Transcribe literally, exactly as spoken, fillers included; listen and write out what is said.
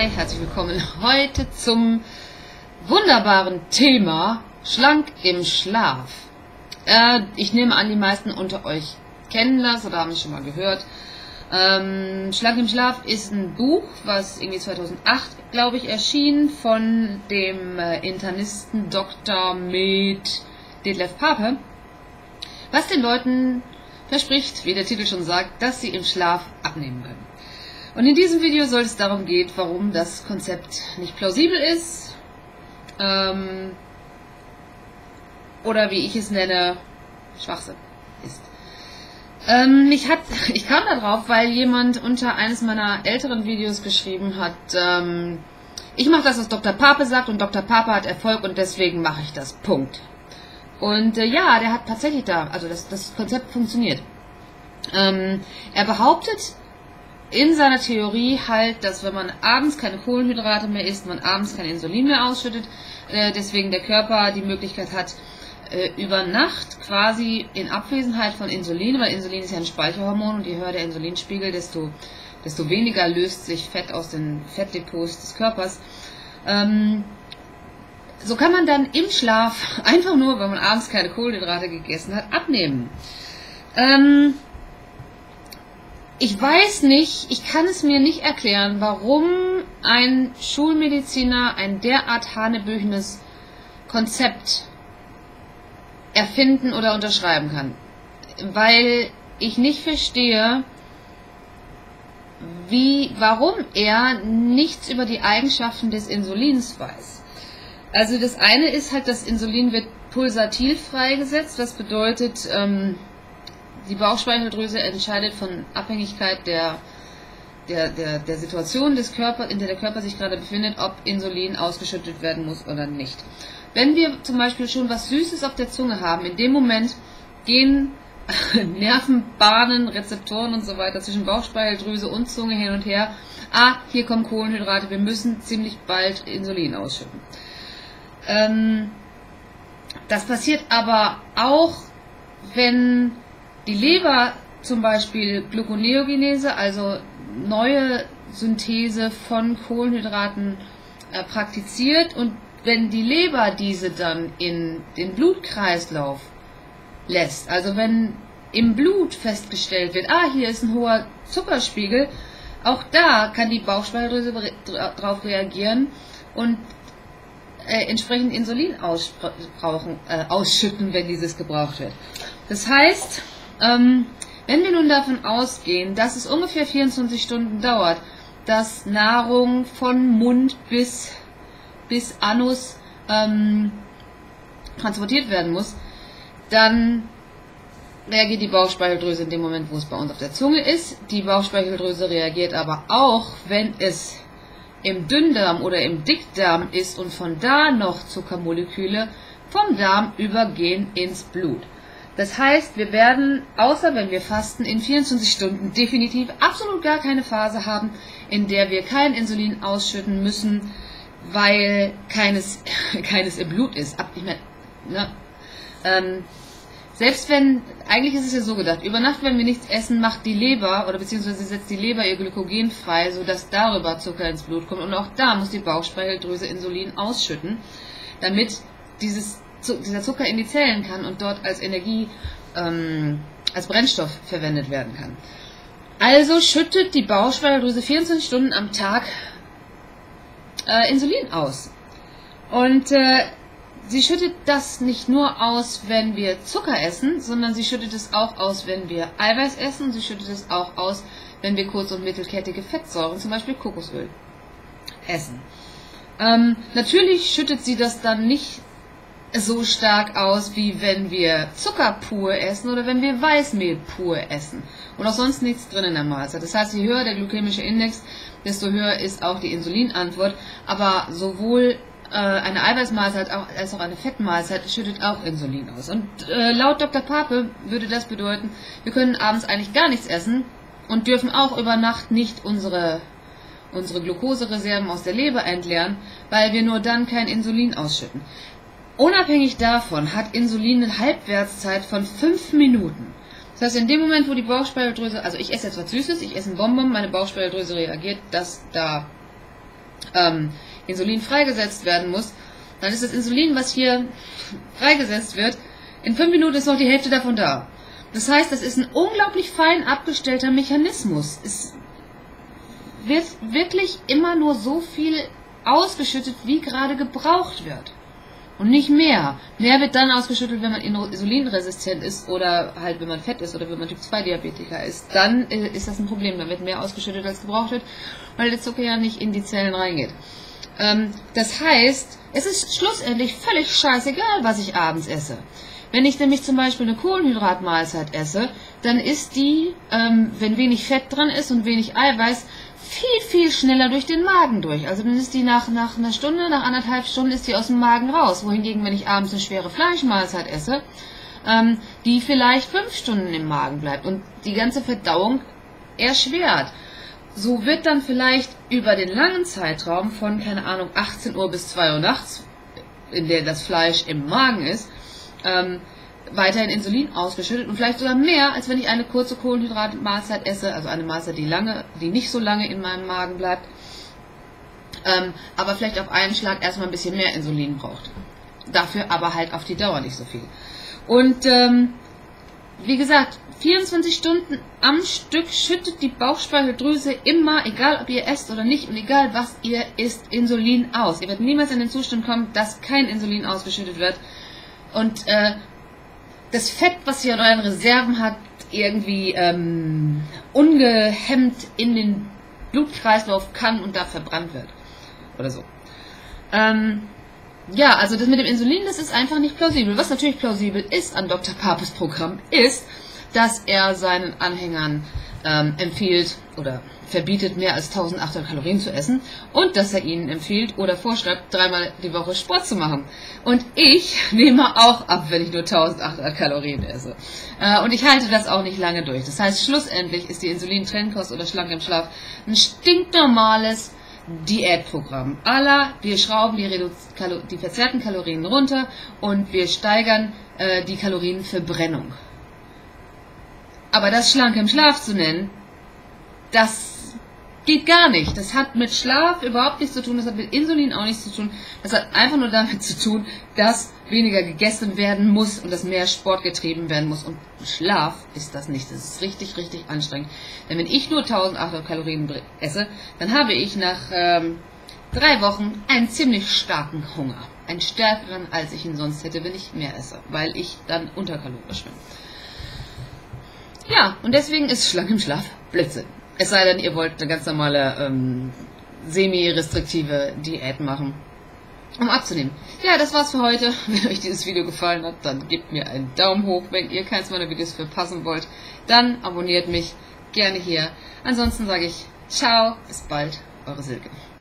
Hi, herzlich willkommen heute zum wunderbaren Thema Schlank im Schlaf. Äh, ich nehme an, die meisten unter euch kennen das oder haben es schon mal gehört. Ähm, Schlank im Schlaf ist ein Buch, was irgendwie zweitausendacht, glaube ich, erschien von dem äh, Internisten Doktor med Detlef Pape, was den Leuten verspricht, wie der Titel schon sagt, dass sie im Schlaf abnehmen können. Und in diesem Video soll es darum gehen, warum das Konzept nicht plausibel ist, ähm, oder wie ich es nenne, Schwachsinn ist. Ähm, mich hat, ich kam da drauf, weil jemand unter eines meiner älteren Videos geschrieben hat, ähm, ich mache das, was Doktor Pape sagt, und Doktor Pape hat Erfolg und deswegen mache ich das. Punkt. Und äh, ja, der hat tatsächlich da, also das, das Konzept funktioniert. Ähm, er behauptet in seiner Theorie halt, dass wenn man abends keine Kohlenhydrate mehr isst, man abends kein Insulin mehr ausschüttet, äh, deswegen der Körper die Möglichkeit hat, äh, über Nacht quasi in Abwesenheit von Insulin, weil Insulin ist ja ein Speicherhormon und je höher der Insulinspiegel, desto, desto weniger löst sich Fett aus den Fettdepots des Körpers. Ähm, so kann man dann im Schlaf, einfach nur, weil man abends keine Kohlenhydrate gegessen hat, abnehmen. Ähm, Ich weiß nicht, ich kann es mir nicht erklären, warum ein Schulmediziner ein derart hanebüchenes Konzept erfinden oder unterschreiben kann. Weil ich nicht verstehe, wie, warum er nichts über die Eigenschaften des Insulins weiß. Also das eine ist halt, das Insulin wird pulsatil freigesetzt, das bedeutet, ähm, die Bauchspeicheldrüse entscheidet von Abhängigkeit der, der, der, der Situation des Körpers, in der der Körper sich gerade befindet, ob Insulin ausgeschüttet werden muss oder nicht. Wenn wir zum Beispiel schon was Süßes auf der Zunge haben, in dem Moment gehen Nervenbahnen, Rezeptoren und so weiter zwischen Bauchspeicheldrüse und Zunge hin und her. Ah, hier kommen Kohlenhydrate, wir müssen ziemlich bald Insulin ausschütten. Ähm, das passiert aber auch, wenn die Leber zum Beispiel Gluconeogenese, also neue Synthese von Kohlenhydraten äh, praktiziert, und wenn die Leber diese dann in den Blutkreislauf lässt, also wenn im Blut festgestellt wird, ah, hier ist ein hoher Zuckerspiegel, auch da kann die Bauchspeicheldrüse darauf reagieren und äh, entsprechend Insulin ausbrauchen, äh, ausschütten, wenn dieses gebraucht wird. Das heißt, Ähm, wenn wir nun davon ausgehen, dass es ungefähr vierundzwanzig Stunden dauert, dass Nahrung von Mund bis, bis Anus ähm, transportiert werden muss, dann reagiert die Bauchspeicheldrüse in dem Moment, wo es bei uns auf der Zunge ist. Die Bauchspeicheldrüse reagiert aber auch, wenn es im Dünndarm oder im Dickdarm ist und von da noch Zuckermoleküle vom Darm übergehen ins Blut. Das heißt, wir werden, außer wenn wir fasten, in vierundzwanzig Stunden definitiv absolut gar keine Phase haben, in der wir kein Insulin ausschütten müssen, weil keines, keines im Blut ist. Ab, ich meine, ne? ähm, selbst wenn, eigentlich ist es ja so gedacht, über Nacht, wenn wir nichts essen, macht die Leber, oder beziehungsweise setzt die Leber ihr Glykogen frei, sodass darüber Zucker ins Blut kommt. Und auch da muss die Bauchspeicheldrüse Insulin ausschütten, damit dieses dieser Zucker in die Zellen kann und dort als Energie, ähm, als Brennstoff verwendet werden kann. Also schüttet die Bauchspeicheldrüse vierundzwanzig Stunden am Tag äh, Insulin aus. Und äh, sie schüttet das nicht nur aus, wenn wir Zucker essen, sondern sie schüttet es auch aus, wenn wir Eiweiß essen. Sie schüttet es auch aus, wenn wir kurz- und mittelkettige Fettsäuren, zum Beispiel Kokosöl, essen. Ähm, natürlich schüttet sie das dann nicht so stark aus, wie wenn wir Zucker pur essen oder wenn wir Weißmehl pur essen und auch sonst nichts drin in der Mahlzeit. Das heißt, je höher der glykämische Index, desto höher ist auch die Insulinantwort, aber sowohl äh, eine Eiweißmahlzeit als auch eine Fettmahlzeit schüttet auch Insulin aus. Und äh, laut Doktor Pape würde das bedeuten, wir können abends eigentlich gar nichts essen und dürfen auch über Nacht nicht unsere unsere Glukosereserven aus der Leber entleeren, weil wir nur dann kein Insulin ausschütten. Unabhängig davon hat Insulin eine Halbwertszeit von fünf Minuten. Das heißt, in dem Moment, wo die Bauchspeicheldrüse, also ich esse jetzt was Süßes, ich esse ein Bonbon, meine Bauchspeicheldrüse reagiert, dass da ähm, Insulin freigesetzt werden muss, dann ist das Insulin, was hier freigesetzt wird, in fünf Minuten ist noch die Hälfte davon da. Das heißt, das ist ein unglaublich fein abgestellter Mechanismus. Es wird wirklich immer nur so viel ausgeschüttet, wie gerade gebraucht wird. Und nicht mehr. Mehr wird dann ausgeschüttet, wenn man insulinresistent ist oder halt, wenn man fett ist oder wenn man Typ zwei Diabetiker ist. Dann äh, ist das ein Problem. Dann wird mehr ausgeschüttet, als gebraucht wird, weil der Zucker ja nicht in die Zellen reingeht. Ähm, das heißt, es ist schlussendlich völlig scheißegal, was ich abends esse. Wenn ich nämlich zum Beispiel eine Kohlenhydratmahlzeit esse, dann ist die, ähm, wenn wenig Fett dran ist und wenig Eiweiß, viel, viel schneller durch den Magen durch. Also dann ist die nach, nach einer Stunde, nach anderthalb Stunden ist die aus dem Magen raus. Wohingegen, wenn ich abends eine schwere Fleischmahlzeit esse, ähm, die vielleicht fünf Stunden im Magen bleibt und die ganze Verdauung erschwert. So wird dann vielleicht über den langen Zeitraum von, keine Ahnung, achtzehn Uhr bis zwei Uhr nachts, in der das Fleisch im Magen ist, ähm, weiterhin Insulin ausgeschüttet und vielleicht sogar mehr, als wenn ich eine kurze Kohlenhydratmahlzeit esse, also eine Mahlzeit, die lange, die nicht so lange in meinem Magen bleibt, ähm, aber vielleicht auf einen Schlag erstmal ein bisschen mehr Insulin braucht. Dafür aber halt auf die Dauer nicht so viel. Und ähm, wie gesagt, vierundzwanzig Stunden am Stück schüttet die Bauchspeicheldrüse immer, egal ob ihr esst oder nicht und egal was ihr isst, Insulin aus. Ihr werdet niemals in den Zustand kommen, dass kein Insulin ausgeschüttet wird. Und äh, das Fett, was ihr in euren Reserven habt, irgendwie ähm, ungehemmt in den Blutkreislauf kann und da verbrannt wird. Oder so. Ähm, ja, also das mit dem Insulin, das ist einfach nicht plausibel. Was natürlich plausibel ist an Doktor Papes Programm, ist, dass er seinen Anhängern ähm, empfiehlt oder verbietet, mehr als eintausendachthundert Kalorien zu essen und dass er ihnen empfiehlt oder vorschreibt, dreimal die Woche Sport zu machen. Und ich nehme auch ab, wenn ich nur eintausendachthundert Kalorien esse. Äh, und ich halte das auch nicht lange durch. Das heißt, schlussendlich ist die Insulin-Trennkost oder Schlank im Schlaf ein stinknormales Diätprogramm. Alla, wir schrauben die, die verzehrten Kalorien runter und wir steigern äh, die Kalorienverbrennung. Aber das schlank im Schlaf zu nennen, das geht gar nicht. Das hat mit Schlaf überhaupt nichts zu tun, das hat mit Insulin auch nichts zu tun. Das hat einfach nur damit zu tun, dass weniger gegessen werden muss und dass mehr Sport getrieben werden muss. Und Schlaf ist das nicht. Das ist richtig, richtig anstrengend. Denn wenn ich nur eintausendachthundert Kalorien esse, dann habe ich nach ähm, drei Wochen einen ziemlich starken Hunger. Einen stärkeren, als ich ihn sonst hätte, wenn ich mehr esse. Weil ich dann unterkalorisch bin. Ja, und deswegen ist schlank im Schlaf Blödsinn. Es sei denn, ihr wollt eine ganz normale, ähm, semi-restriktive Diät machen, um abzunehmen. Ja, das war's für heute. Wenn euch dieses Video gefallen hat, dann gebt mir einen Daumen hoch. Wenn ihr keins meiner Videos verpassen wollt, dann abonniert mich gerne hier. Ansonsten sage ich ciao, bis bald, eure Silke.